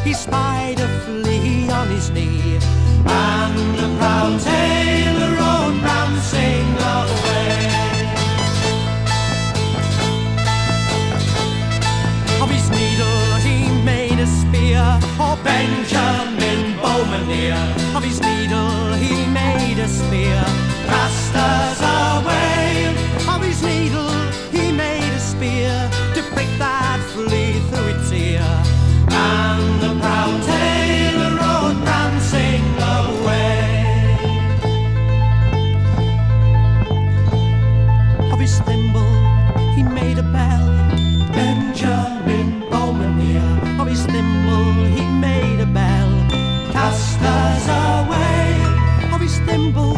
he spied a flea on his knee, and the proud tailor rode prancing away. Of his needle he made a spear, oh Benjamin Bowmaneer. Of his needle he made a spear, cast us away. Of his needle he made a spear, to prick that flea through its ear, and the proud tailor rode prancing away. Of his thimble he made a bell, Benjamin Bowmaneer. Of his thimble he made a bell, cast us away. Of his thimble